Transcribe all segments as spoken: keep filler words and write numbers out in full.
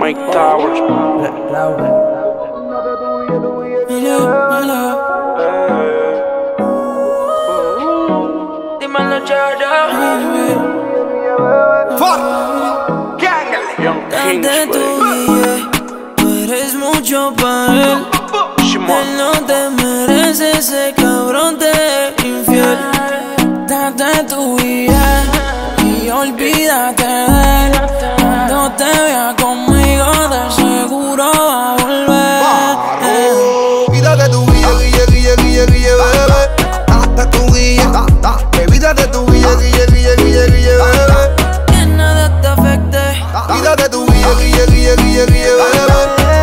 Mike Towers. Dímelo, Chara. Young Kings, Date tu baby. vida, tú eres mucho para él. Él no te merece, ese cabrón te es infiel. Date tu vida y olvídate de él. Cuando te vea conmigo, de seguro va a volver. Olvídate tu guía, guía, guía, guía, guía, bebé. Date tu guía, da, da. Olvídate tu guía, guía, guía, guía, guía, bebé. Que nada te afecte. Olvídate tu guía, guía, guía, guía, guía, bebé.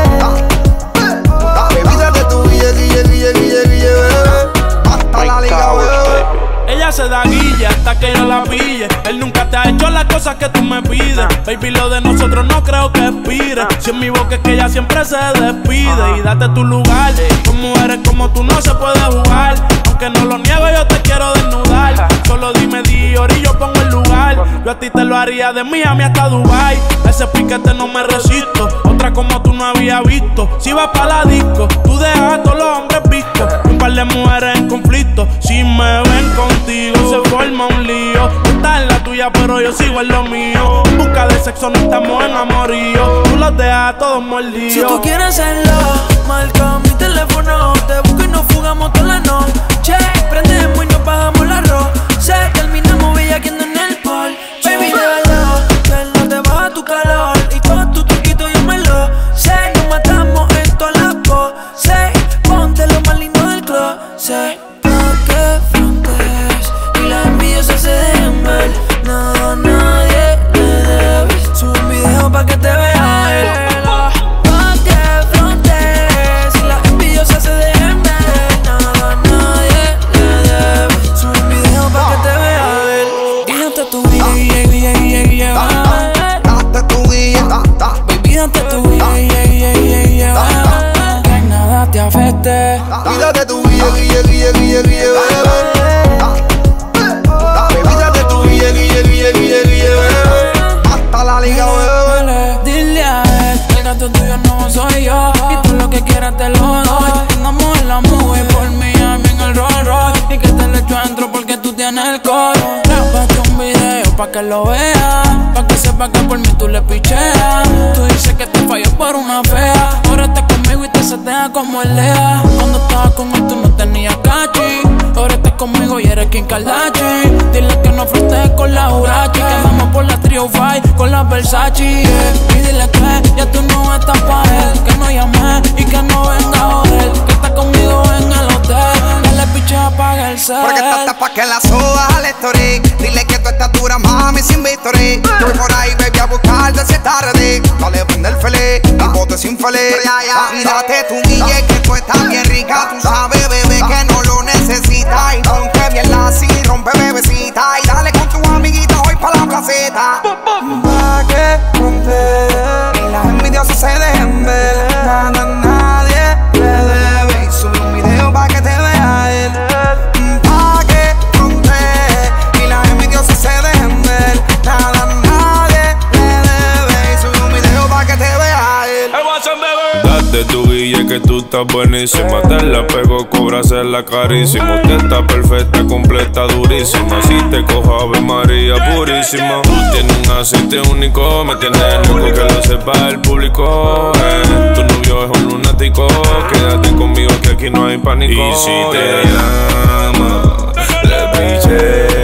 Olvídate tu guía, guía, guía, guía, guía, bebé. Hasta la liga, bebé. Ella se da guilla hasta que yo la pille. Él nunca te ha hecho las cosas que tú me pides. Baby, lo de nosotros no creo que expire. Si en mi boca es que ella siempre se despide. Y date tu lugar. Con mujeres como tú no se puede jugar. Aunque no lo niego, yo te quiero desnudar. Solo dime Dior y yo pongo el lugar. Yo a ti te lo haría de Miami hasta Dubai. A ese piquete no me resisto. Otra como tú no había visto. Si vas pa' la disco, tú dejas a todos los hombres vistos. Un par de mujeres en conflicto. Si me ven contigo, se forma un lío. Tú estás en la tuya, pero yo sigo en lo mío. En busca de sexo no estamos enamorados. Tú los dejas a todos mordidos. Si tú quieres hacerlo, marca mi teléfono. Te busco y nos fugamos toda la noche. Prendemos y nos pagamos la rosa. Terminamos bellaqueando en el pol. Baby, déjalo, que no te baja tu calor. Y todo tu truquito yo me lo sé. Nos matamos en todas las poses. Ponte lo más lindo del closet. Pa' que frontees y la envidia se dejen ver. Nada, nadie le debes. Sube un video pa' que te vea él. Pa' que frontees y la envidia se dejen ver. Nada, nadie le debes. Sube un video pa' que te vea él. Y date tu guía, guía, guía, guía, guía. Date tu guía, da, da. Baby, date tu guía, guía, guía, guía, guía. Que nada te afecte. Olvídate tu guía, guía, guía, guía, guía, bebé. Olvídate tu guía, guía, guía, guía, guía, bebé. Hasta la liga, bebé. Dile a él que el gato tuyo no soy yo. Y tú lo que quieras te lo doy. Andamos en la movie por mí, a mí en el Rolls Royce. Y que te le echo adentro porque tú tienes el coro. Grábate un video pa' que lo veas. Pa' que sepa que por mí tú le picheas. Tú dices que te falló por una fea. Ahora estás conmigo y te setea como el Lea. Cuando estabas con él tú no tenías cachi. Ahora estás conmigo y eres Kim Kardashian. Dile que no frontees con la Urachi. Que andamos por la Trio Five con la Versace, yeah. Y dile que ya tú no estás pa' él. Que no llame y que no venga a joder. Que está conmigo en el hotel. Que le piche apaga el cel. Porque estás pa' que la subas al story. Dile que tu estatura, mami, sin victory. Yo voy por ahí, baby, a buscarte si está ready. Dale, prende el feliz y bote sin feliz. Y date tu guille que tú estás bien rica. Tú sabes, bebé, que no lo necesitas. Y rompe bien la así, rompe bebecita. Y dale con tu amiguita hoy pa' la placeta. Pa' que rompe y las envidiosas se dejen ver. Nada, nadie le debe. Y sube un video pa' que te vea él. Pa' que rompe y las envidiosas se dejen ver. Nada, nadie le debe. Y sube un video pa' que te vea él. Date tu guille que tú estás buenísima. Te la pego, cóbrasela carísimo. Usted está perfecta, completa, durísima. Si te cojo Ave María purísima. Tú tienes un aceite único. Me tienes loco que lo sepa el público, eh. Tu novio es un lunático. Quédate conmigo que aquí no hay pánico. Y si te llama, le piché.